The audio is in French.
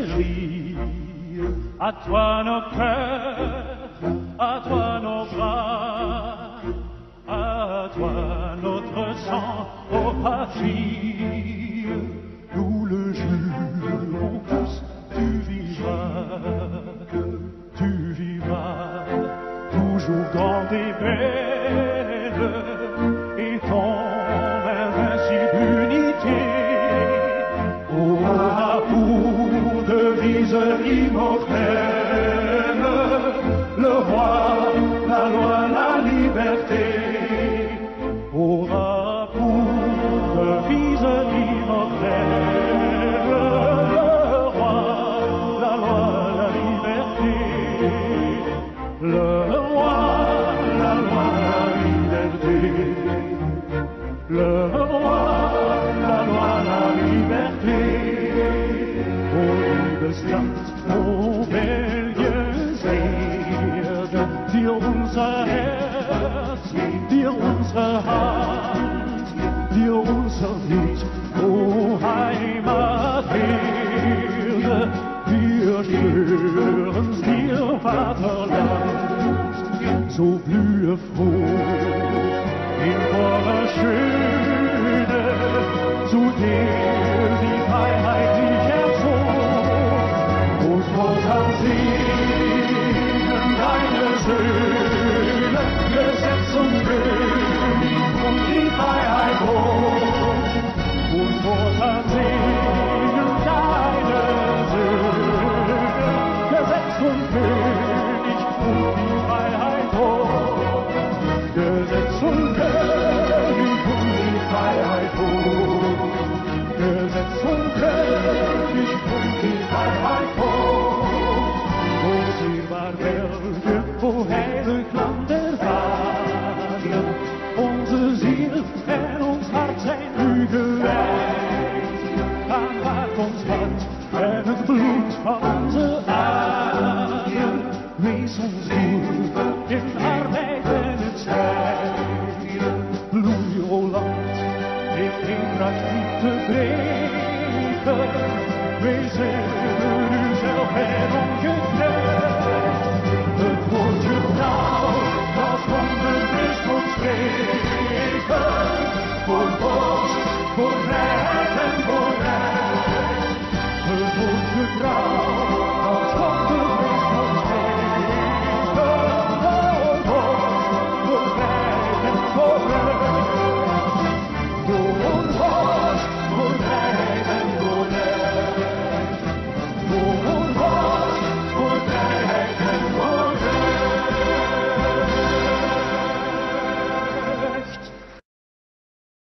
chérie, à toi nos cœurs, à toi nos bras, à toi notre sang, ô patrie. Nous le jurons tous, tu vivras, toujours grande et belle, et ton invincible unité aura pour devise immortelle le roi, la loi, la liberté. Aura pour devise immortelle le roi, la loi, la liberté. Le roi, la loi, la liberté. Le roi, la loi, la liberté. O liebes Land, o Belgiens Erde, dir unser Herz, dir unsere Hand, dir unser Lied, o Heimaterde. Wir schwören's dir, Vaterland, so blühe froh in voller Schöne, zu der die Freiheit dich erzog. Groß am See